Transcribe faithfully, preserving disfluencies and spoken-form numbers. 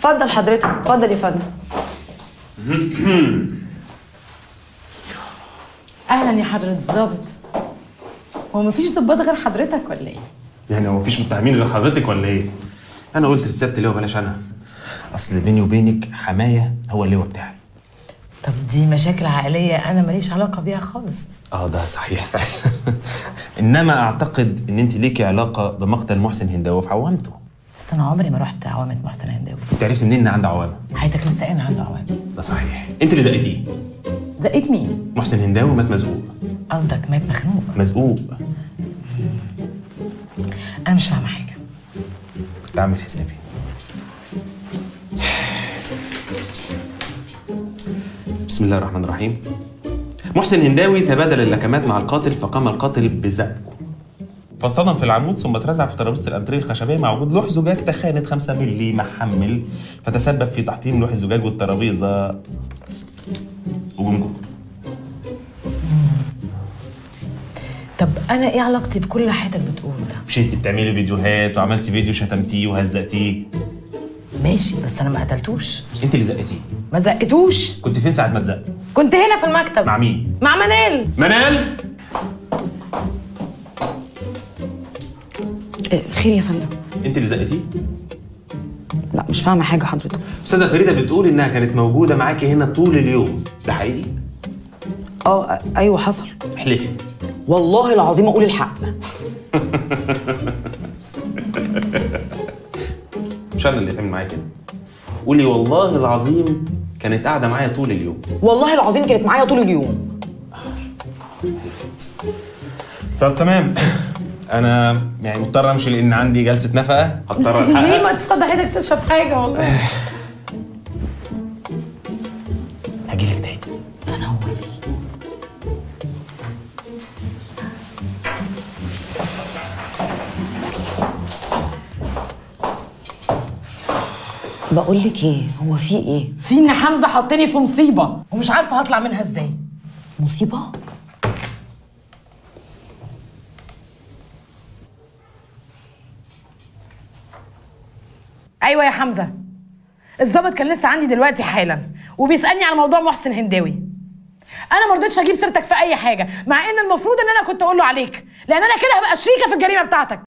اتفضل حضرتك، اتفضل يا فندم. اهلا يا حضرة الظابط. هو مفيش ظباط غير حضرتك ولا ايه؟ يعني هو مفيش متهمين غير حضرتك ولا ايه؟ انا قلت لسيادة اللواء بلاش انا. اصل بيني وبينك حمايه هو اللواء بتاعي. طب دي مشاكل عائليه انا ماليش علاقه بيها خالص. اه ده صحيح فعلا. انما اعتقد ان انت ليكي علاقه بمقتل محسن هنداوي في عوامته. بس انا عمري ما رحت عوامه محسن هنداوي. انت عرفتي منين ان عنده عوامه؟ حياتك لسه قايل عنده عوامه. ده صحيح. انت اللي زقتيه. زقيت مين؟ محسن هنداوي مات مزقوق. قصدك مات مخنوق؟ مزقوق. انا مش فاهمه حاجه. كنت عامل حسابي. بسم الله الرحمن الرحيم. محسن هنداوي تبادل اللكمات مع القاتل، فقام القاتل بزقه فاصطدم في العمود ثم اترزع في ترابيزه الانتريه الخشبيه مع وجود لوح زجاج تخانه خمسة مللي محمل، فتسبب في تحطيم لوح الزجاج والترابيزه وجمجمه. طب انا ايه علاقتي بكل حياتك بتقول ده؟ مش انت بتعملي فيديوهات وعملتي فيديو شتمتيه وهزقتيه؟ ماشي بس انا ما قتلتوش. انت اللي زقتيه. ما زقتوش. كنت فين ساعه ما اتزق؟ كنت هنا في المكتب. مع مين؟ مع منال. منال؟ خير يا فندم؟ انت اللي زقتيه؟ لا مش فاهمه حاجه حضرتك. استاذه فريده بتقول انها كانت موجوده معاكي هنا طول اليوم، ده حقيقي؟ اه ايوه حصل. احلفي. والله العظيم اقول الحق. مش انا اللي اتعمل معايا كده. قولي والله العظيم كانت قاعده معايا طول اليوم. والله العظيم كانت معايا طول اليوم. طب تمام. انا يعني مضطر امشي لان عندي جلسه نفقه هضطر الحقها. ليه ما تفضل حياتك تشرب حاجه والله. هجيلك تاني. تنور. بقول لك ايه، هو في ايه؟ في ان حمزه حطني في مصيبه ومش عارفه هطلع منها ازاي. مصيبه؟ ايوه يا حمزه، الظابط كان لسه عندي دلوقتي حالا وبيسالني على موضوع محسن هنداوي. انا ما رضيتش اجيب سيرتك في اي حاجه، مع ان المفروض ان انا كنت اقول له عليك، لان انا كده هبقى شريكه في الجريمه بتاعتك.